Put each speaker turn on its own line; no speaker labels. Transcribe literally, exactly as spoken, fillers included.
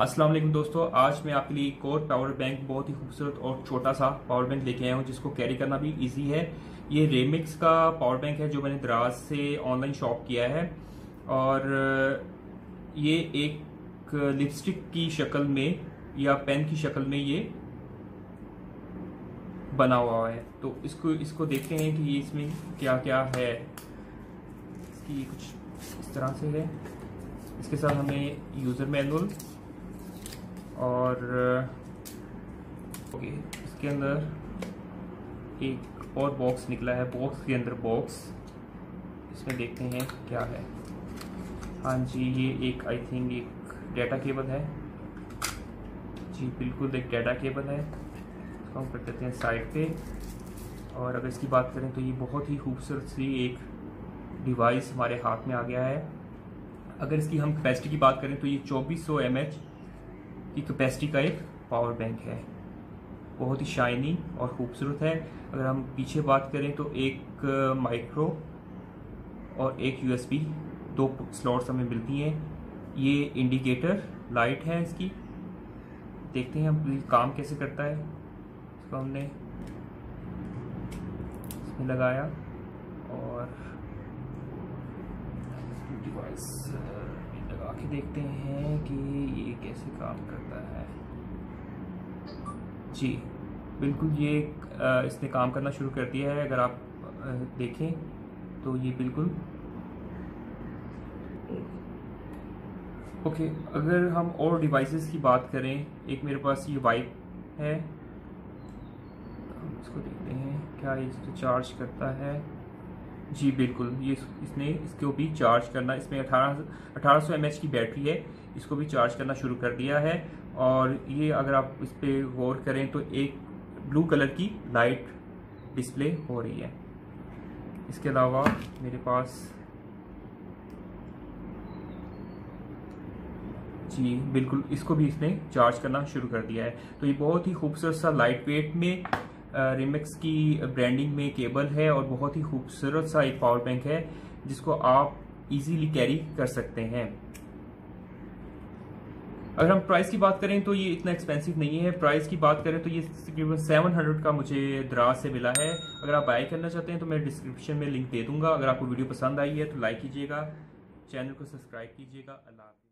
अस्सलाम वालेकुम दोस्तों, आज मैं आपके लिए एक और पावर बैंक बहुत ही खूबसूरत और छोटा सा पावर बैंक लेके आया हूँ जिसको कैरी करना भी इजी है। ये रेमिक्स का पावर बैंक है जो मैंने दराज से ऑनलाइन शॉप किया है और ये एक लिपस्टिक की शक्ल में या पेन की शक्ल में ये बना हुआ है। तो इसको इसको देखते हैं कि इसमें क्या क्या है। इसकी कुछ इस तरह से है। इसके साथ हमें यूज़र मैनुअल और ओके इसके अंदर एक और बॉक्स निकला है। बॉक्स के अंदर बॉक्स, इसमें देखते हैं क्या है। हाँ जी, ये एक आई थिंक एक डाटा केबल है। जी बिल्कुल, एक डाटा केबल है। इसको हम कर देते हैं साइड पे। और अगर इसकी बात करें तो ये बहुत ही खूबसूरत सी एक डिवाइस हमारे हाथ में आ गया है। अगर इसकी हम कैपेसिटी की बात करें तो ये चौबीस सौ एम एच की कैपेसिटी का एक पावर बैंक है। बहुत ही शाइनी और ख़ूबसूरत है। अगर हम पीछे बात करें तो एक माइक्रो और एक यूएसबी दो स्लॉट्स हमें मिलती हैं। ये इंडिकेटर लाइट है इसकी। देखते हैं हम काम कैसे करता है। इसको हमने इसमें लगाया और डिवाइस लगा के देखते हैं कि ये कैसे काम करता है। जी बिल्कुल, ये इसने काम करना शुरू कर दिया है। अगर आप देखें तो ये बिल्कुल ओके। अगर हम और डिवाइसेस की बात करें, एक मेरे पास ये वाइप है। हम इसको देखते हैं क्या ये इसको चार्ज करता है। जी बिल्कुल, ये इसने इसको भी चार्ज करना, इसमें अठारह अठारह सौ एम एच की बैटरी है, इसको भी चार्ज करना शुरू कर दिया है। और ये अगर आप इस पर गौर करें तो एक ब्लू कलर की लाइट डिस्प्ले हो रही है। इसके अलावा मेरे पास जी बिल्कुल, इसको भी इसने चार्ज करना शुरू कर दिया है। तो ये बहुत ही खूबसूरत सा लाइट वेट में रेमिक्स की ब्रांडिंग में केबल है और बहुत ही खूबसूरत सा एक पावर बैंक है जिसको आप इजीली कैरी कर सकते हैं। अगर हम प्राइस की बात करें तो ये इतना एक्सपेंसिव नहीं है। प्राइस की बात करें तो ये तकरीबन सात सौ का मुझे दराज से मिला है। अगर आप बाय करना चाहते हैं तो मैं डिस्क्रिप्शन में लिंक दे दूंगा। अगर आपको वीडियो पसंद आई है तो लाइक कीजिएगा, चैनल को सब्सक्राइब कीजिएगा। अल्लाह हाफ़िज़।